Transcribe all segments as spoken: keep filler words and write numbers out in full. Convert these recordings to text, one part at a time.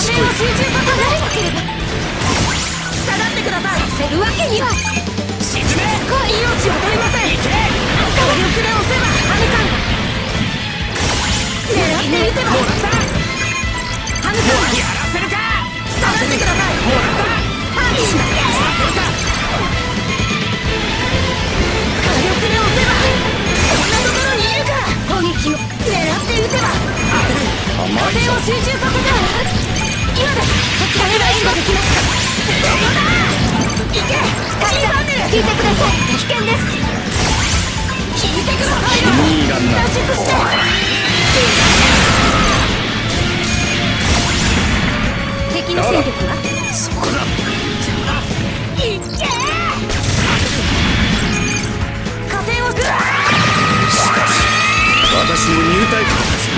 集中させないわければ下がってください。させるわけには沈め。命は取りません。火力で押せばハムカン狙って撃てばもらったハムカンやらせるか。下がってください。もらったハミしますさせるか。火力で押せばこんなところにいるから攻撃を狙って撃てば当てる。火星を集中させては今だ。そちらで援護できますか。どこだ行け。カイザー聞いてください。危険です。聞いてくださいよ。脱出して敵の戦力はそこだ。行け。火星をしかし私の入隊感です。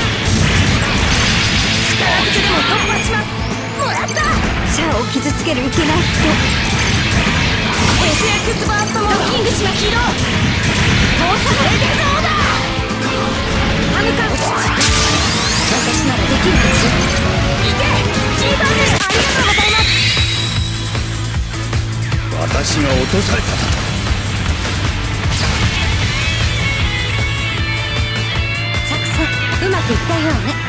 力ずくでも突破します。もらった。シャアを傷つけるいけない人 エスエックス バーストもドッキングします。起動。放射能エデルオーダー。ハムカン私ならできるはず。行けシーファール。ありがとうございます。私が落とされただと。作戦うまくいったようね。